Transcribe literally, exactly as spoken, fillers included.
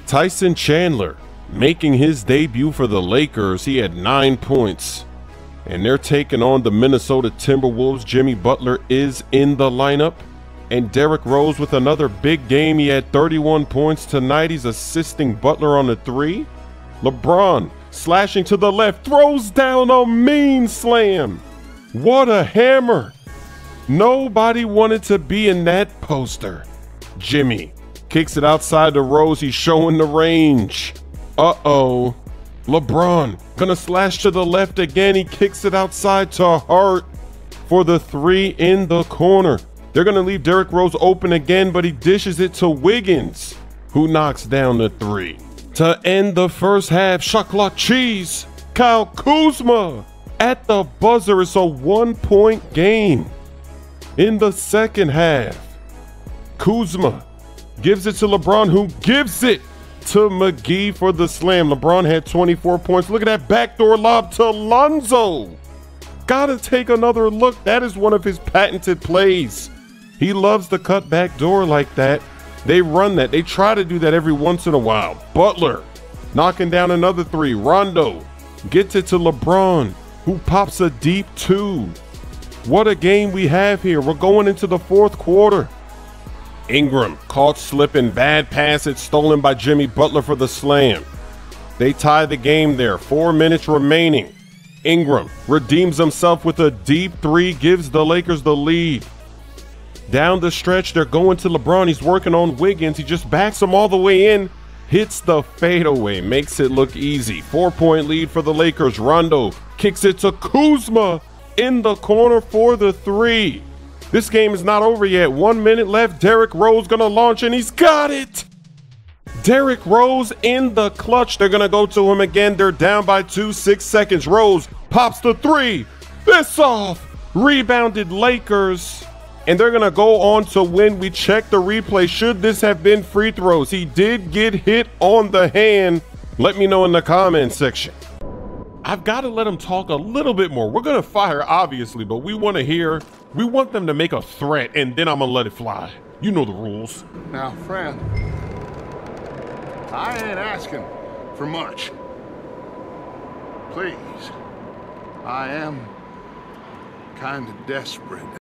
Tyson Chandler making his debut for the Lakers. He had nine points. And they're taking on the Minnesota Timberwolves. Jimmy Butler is in the lineup. And Derrick Rose with another big game. He had thirty-one points tonight. He's assisting Butler on the three. LeBron slashing to the left, throws down a mean slam. What a hammer. Nobody wanted to be in that poster. Jimmy kicks it outside to Rose. He's showing the range. Uh-oh. LeBron gonna slash to the left again. He kicks it outside to Hart for the three in the corner. They're gonna leave Derrick Rose open again, but he dishes it to Wiggins, who knocks down the three. To end the first half, shot clock cheese. Kyle Kuzma at the buzzer. It's a one-point game. In the second half, Kuzma gives it to LeBron, who gives it to McGee for the slam. LeBron had twenty-four points. Look at that backdoor lob to Lonzo. Gotta take another look. That is one of his patented plays. He loves to cut back door like that. They run that. They try to do that every once in a while. Butler knocking down another three. Rondo gets it to LeBron, who pops a deep two. What a game we have here. We're going into the fourth quarter. Ingram caught slipping. Bad pass. It's stolen by Jimmy Butler for the slam. They tie the game there. Four minutes remaining. Ingram redeems himself with a deep three, gives the Lakers the lead. Down the stretch, they're going to LeBron. He's working on Wiggins. He just backs him all the way in, hits the fadeaway, makes it look easy. Four-point lead for the Lakers. Rondo kicks it to Kuzma in the corner for the three. This game is not over yet. One minute left. Derrick Rose gonna launch, and he's got it. Derrick Rose in the clutch. They're gonna go to him again. They're down by two, six seconds. Rose pops the three. This off. Rebounded Lakers. And they're going to go on to win. We check the replay. Should this have been free throws? He did get hit on the hand. Let me know in the comments section. I've got to let him talk a little bit more. We're going to fire, obviously, but we want to hear, we want them to make a threat, and then I'm going to let it fly. You know the rules. Now, friend, I ain't asking for much. Please, I am kind of desperate.